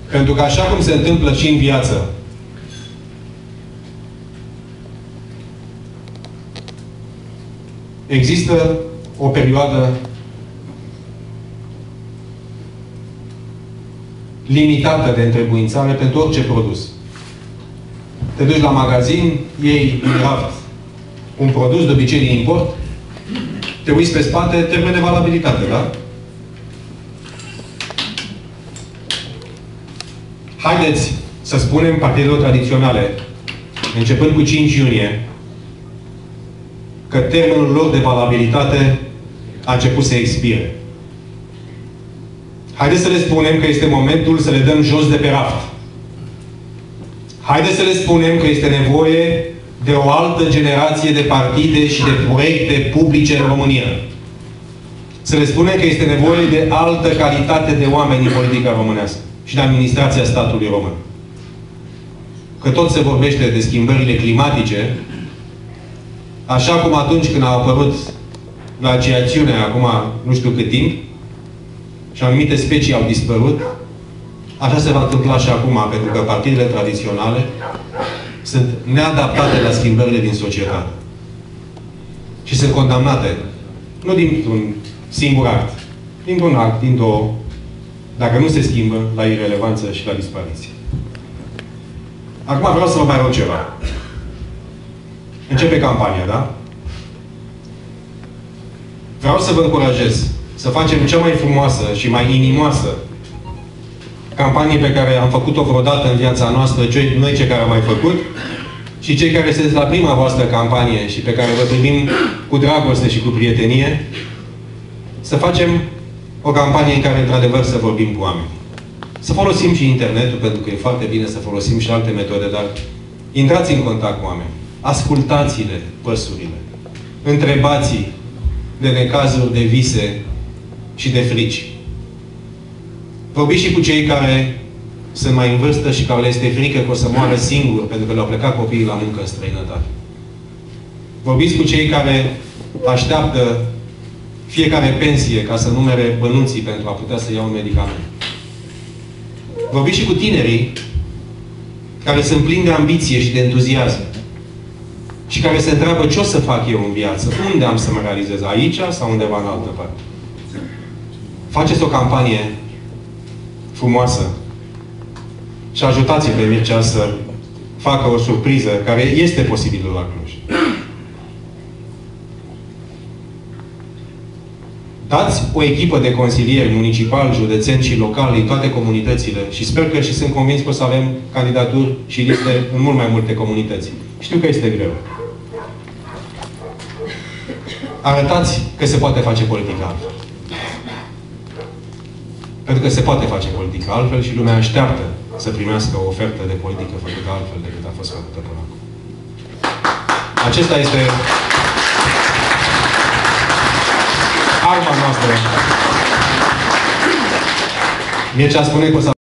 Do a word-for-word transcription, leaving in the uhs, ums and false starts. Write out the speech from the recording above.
Pentru că așa cum se întâmplă și în viață, există o perioadă limitată de întrebuințare pentru orice produs. Te duci la magazin, iei în raft un produs, de obicei din import, te uiți pe spate, termen de valabilitate, da? Haideți să spunem partidelor tradiționale, începând cu cinci iunie, că termenul lor de valabilitate a început să expire. Haideți să le spunem că este momentul să le dăm jos de pe raft. Haideți să le spunem că este nevoie de o altă generație de partide și de proiecte publice în România. Să le spunem că este nevoie de altă calitate de oameni în politica românească și de administrația statului român. Că tot se vorbește de schimbările climatice, așa cum atunci când a apărut glaciațiunea, acum nu știu cât timp, și anumite specii au dispărut, așa se va întâmpla și acum, pentru că partidele tradiționale sunt neadaptate la schimbările din societate. Și sunt condamnate, nu dintr-un singur act, dintr-un act, din două, dacă nu se schimbă, la irelevanță și la dispariție. Acum vreau să vă mai rog ceva. Începe campania, da? Vreau să vă încurajez să facem cea mai frumoasă și mai inimoasă campanie pe care am făcut-o vreodată în viața noastră, noi cei care am mai făcut, și cei care sunteți la prima voastră campanie și pe care vă privim cu dragoste și cu prietenie, să facem o campanie în care, într-adevăr, să vorbim cu oamenii. Să folosim și internetul, pentru că e foarte bine să folosim și alte metode, dar intrați în contact cu oameni. Ascultați-le păsurile. Întrebați-i de necazuri, de vise și de frici. Vorbiți și cu cei care sunt mai în vârstă și care le este frică că o să moară singuri pentru că le-au plecat copiii la muncă în străinătate. Vorbiți cu cei care așteaptă fiecare pensie ca să numere bănuții pentru a putea să ia un medicament. Vorbiți și cu tinerii care sunt plini de ambiție și de entuziasm și care se întreabă ce o să fac eu în viață, unde am să mă realizez, aici sau undeva în altă parte. Faceți o campanie frumoasă și ajutați-l pe Mircea să facă o surpriză care este posibilă la Cluj. Dați o echipă de consilieri municipali, județeni și locali în toate comunitățile și sper că și sunt convins că o să avem candidaturi și liste în mult mai multe comunități. Știu că este greu. Arătați că se poate face politică altfel. Pentru că se poate face politică altfel și lumea așteaptă să primească o ofertă de politică făcută altfel decât a fost făcută până acum. Acesta este arma noastră. Mircea spune că o să